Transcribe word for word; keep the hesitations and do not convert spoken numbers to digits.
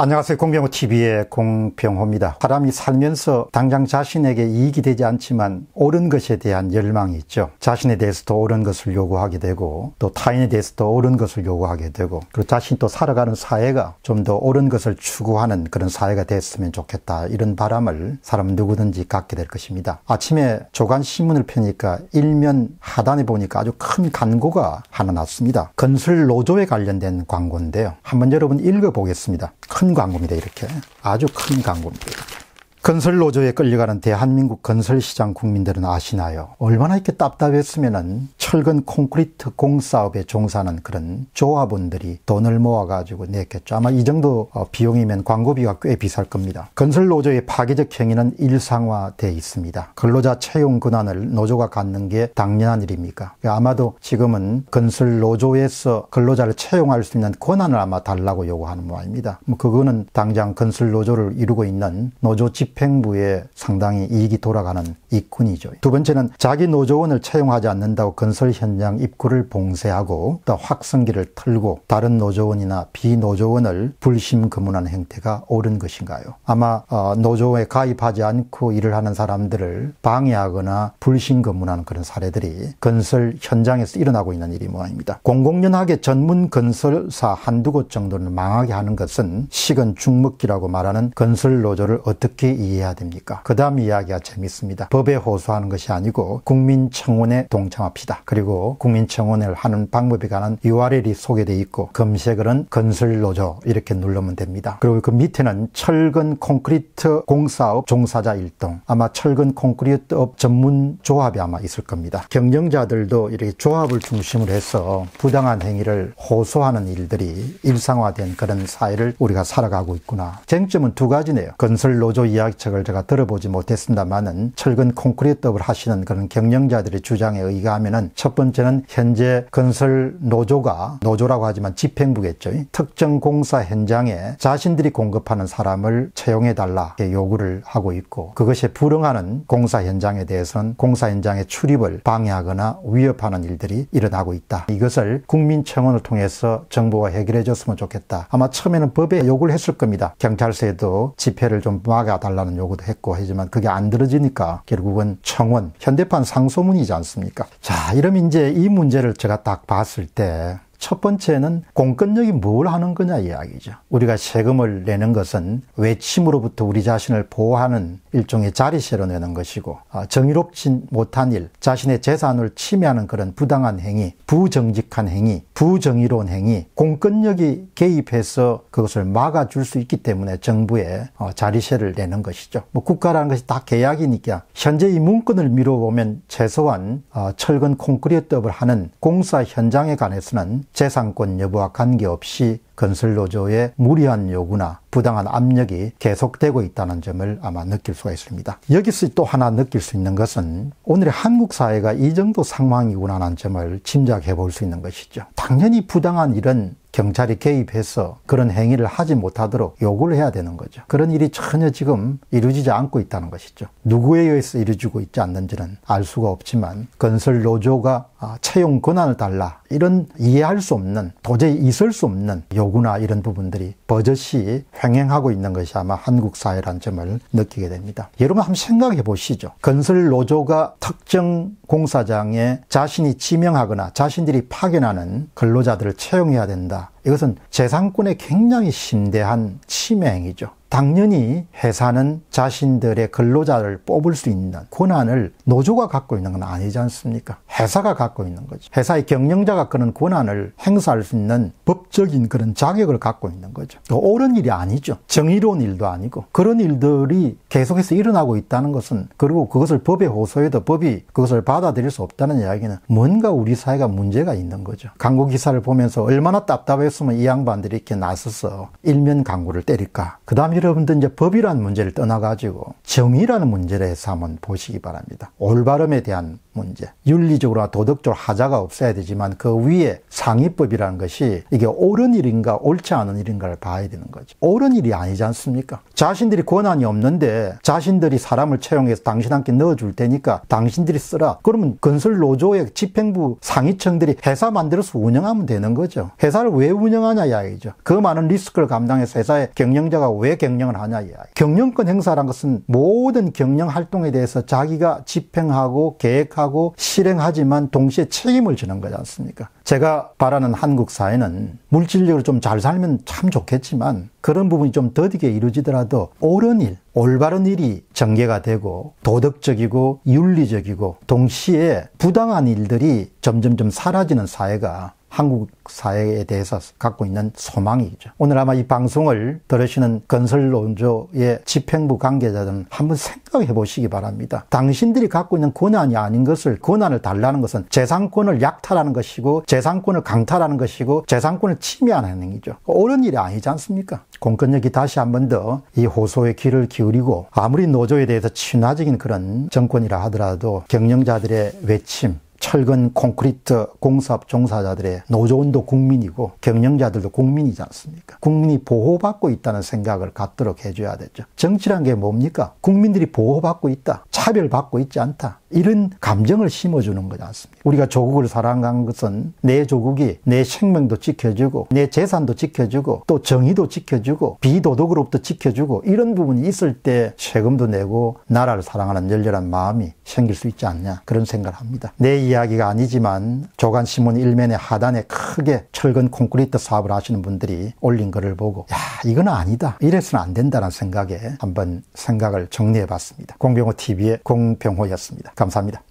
안녕하세요. 공병호티비의 공병호입니다. 사람이 살면서 당장 자신에게 이익이 되지 않지만 옳은 것에 대한 열망이 있죠. 자신에 대해서도 옳은 것을 요구하게 되고 또 타인에 대해서도 옳은 것을 요구하게 되고 그리고 자신이 또 살아가는 사회가 좀 더 옳은 것을 추구하는 그런 사회가 됐으면 좋겠다. 이런 바람을 사람 누구든지 갖게 될 것입니다. 아침에 조간신문을 펴니까 일면 하단에 보니까 아주 큰 광고가 하나 났습니다. 건설 노조에 관련된 광고인데요. 한번 여러분 읽어보겠습니다. 큰 광고입니다. 이렇게 아주 큰 광고입니다. 이렇게. 건설 노조에 끌려가는 대한민국 건설시장 국민들은 아시나요? 얼마나 이렇게 답답했으면은 철근 콘크리트 공사업에 종사하는 그런 조합원들이 돈을 모아가지고 냈겠죠. 아마 이 정도 비용이면 광고비가 꽤 비쌀 겁니다. 건설 노조의 파괴적 행위는 일상화되어 있습니다. 근로자 채용 권한을 노조가 갖는 게 당연한 일입니까? 아마도 지금은 건설 노조에서 근로자를 채용할 수 있는 권한을 아마 달라고 요구하는 모양입니다. 뭐 그거는 당장 건설 노조를 이루고 있는 노조 집 집행부에 상당히 이익이 돌아가는 이권이죠. 두 번째는 자기 노조원을 채용하지 않는다고 건설 현장 입구를 봉쇄하고 또 확성기를 틀고 다른 노조원이나 비노조원을 불심 검문하는 행태가 옳은 것인가요? 아마 어, 노조에 가입하지 않고 일을 하는 사람들을 방해하거나 불심 검문하는 그런 사례들이 건설 현장에서 일어나고 있는 일이 모양입니다. 공공연하게 전문 건설사 한두 곳 정도는 망하게 하는 것은 식은 죽먹기라고 말하는 건설 노조를 어떻게 이해해야 됩니까? 그 다음 이야기가 재밌습니다. 법에 호소하는 것이 아니고 국민청원에 동참합시다. 그리고 국민청원을 하는 방법에 관한 유알엘이 소개되어 있고 검색어는 건설노조 이렇게 누르면 됩니다. 그리고 그 밑에는 철근 콘크리트 공사업 종사자 일동, 아마 철근 콘크리트업 전문 조합이 아마 있을 겁니다. 경영자들도 이렇게 조합을 중심으로 해서 부당한 행위를 호소하는 일들이 일상화된 그런 사회를 우리가 살아가고 있구나. 쟁점은 두 가지네요. 건설노조 이야기 책을 제가 들어보지 못했습니다만은 철근 콘크리트업을 하시는 그런 경영자들의 주장에 의하면은 첫 번째는 현재 건설 노조가 노조라고 하지만 집행부겠죠. 특정 공사 현장에 자신들이 공급하는 사람을 채용해 달라 요구를 하고 있고 그것에 불응하는 공사 현장에 대해서는 공사 현장의 출입을 방해하거나 위협하는 일들이 일어나고 있다. 이것을 국민청원을 통해서 정부가 해결해 줬으면 좋겠다. 아마 처음에는 법에 요구를 했을 겁니다. 경찰서에도 집회를 좀 막아달라 는 요구도 했고 하지만 그게 안 들어지니까 결국은 청원, 현대판 상소문이지 않습니까? 자, 이러면 이제 이 문제를 제가 딱 봤을 때 첫 번째는 공권력이 뭘 하는 거냐 이야기죠. 우리가 세금을 내는 것은 외침으로부터 우리 자신을 보호하는 일종의 자리세로 내는 것이고 정의롭지 못한 일, 자신의 재산을 침해하는 그런 부당한 행위, 부정직한 행위, 부정의로운 행위, 공권력이 개입해서 그것을 막아줄 수 있기 때문에 정부에 자리세를 내는 것이죠. 뭐 국가라는 것이 다 계약이니까 현재 이 문건을 미뤄보면 최소한 철근 콘크리트업을 하는 공사 현장에 관해서는 재산권 여부와 관계없이 건설노조의 무리한 요구나 부당한 압력이 계속되고 있다는 점을 아마 느낄 수가 있습니다. 여기서 또 하나 느낄 수 있는 것은 오늘의 한국 사회가 이 정도 상황이구나 하는 점을 짐작해 볼 수 있는 것이죠. 당연히 부당한 일은 경찰이 개입해서 그런 행위를 하지 못하도록 요구를 해야 되는 거죠. 그런 일이 전혀 지금 이루어지지 않고 있다는 것이죠. 누구에 의해서 이루어지고 있지 않는지는 알 수가 없지만 건설 노조가 채용 권한을 달라 이런 이해할 수 없는 도저히 있을 수 없는 요구나 이런 부분들이 버젓이 횡행하고 있는 것이 아마 한국 사회라는 점을 느끼게 됩니다. 여러분 한번 생각해 보시죠. 건설 노조가 특정 공사장에 자신이 지명하거나 자신들이 파견하는 근로자들을 채용해야 된다. 이것은 재산권에 굉장히 심대한 침해 행위죠. 당연히 회사는 자신들의 근로자를 뽑을 수 있는 권한을 노조가 갖고 있는 건 아니지 않습니까? 회사가 갖고 있는 거죠. 회사의 경영자가 그런 권한을 행사할 수 있는 법적인 그런 자격을 갖고 있는 거죠. 옳은 일이 아니죠. 정의로운 일도 아니고 그런 일들이 계속해서 일어나고 있다는 것은 그리고 그것을 법에 호소해도 법이 그것을 받아들일 수 없다는 이야기는 뭔가 우리 사회가 문제가 있는 거죠. 광고 기사를 보면서 얼마나 답답했으면 이 양반들이 이렇게 나서서 일면 광고를 때릴까. 그 다음에 여러분들 이제 법이라는 문제를 떠나가지고 정의라는 문제를 해서 한번 보시기 바랍니다. 올바름에 대한 문제. 윤리적으로나 도덕적으로 하자가 없어야 되지만 그 위에 상위법이라는 것이 이게 옳은 일인가 옳지 않은 일인가를 봐야 되는 거죠. 옳은 일이 아니지 않습니까? 자신들이 권한이 없는데 자신들이 사람을 채용해서 당신한테 넣어줄 테니까 당신들이 쓰라. 그러면 건설노조의 집행부 상위층들이 회사 만들어서 운영하면 되는 거죠. 회사를 왜 운영하냐 이야기죠. 그 많은 리스크를 감당해서 회사의 경영자가 왜 경영을 하냐 이야기. 경영권 행사란 것은 모든 경영 활동에 대해서 자기가 집행하고 계획하고 실행하지만 동시에 책임을 지는 거지 않습니까? 제가 바라는 한국 사회는 물질적으로 좀 잘 살면 참 좋겠지만 그런 부분이 좀 더디게 이루어지더라도 옳은 일, 올바른 일이 전개가 되고 도덕적이고 윤리적이고 동시에 부당한 일들이 점점점 사라지는 사회가 한국 사회에 대해서 갖고 있는 소망이죠. 오늘 아마 이 방송을 들으시는 건설노조의 집행부 관계자들은 한번 생각해 보시기 바랍니다. 당신들이 갖고 있는 권한이 아닌 것을 권한을 달라는 것은 재산권을 약탈하는 것이고 재산권을 강탈하는 것이고 재산권을 침해하는 행위죠. 옳은 일이 아니지 않습니까? 공권력이 다시 한 번 더 이 호소에 귀를 기울이고 아무리 노조에 대해서 친화적인 그런 정권이라 하더라도 경영자들의 외침, 철근 콘크리트 공사업 종사자들의 노조원도 국민이고 경영자들도 국민이지 않습니까? 국민이 보호받고 있다는 생각을 갖도록 해줘야 되죠. 정치란 게 뭡니까? 국민들이 보호받고 있다. 차별받고 있지 않다. 이런 감정을 심어주는 거지 않습니까? 우리가 조국을 사랑하는 것은 내 조국이 내 생명도 지켜주고 내 재산도 지켜주고 또 정의도 지켜주고 비도덕으로부터 지켜주고 이런 부분이 있을 때 세금도 내고 나라를 사랑하는 열렬한 마음이 생길 수 있지 않냐 그런 생각을 합니다. 내 이야기가 아니지만 조간신문 일면에 하단에 크게 철근 콘크리트 사업을 하시는 분들이 올린 글을 보고 야 이건 아니다. 이래서는 안 된다는 생각에 한번 생각을 정리해 봤습니다. 공병호 티비의 공병호였습니다. 감사합니다.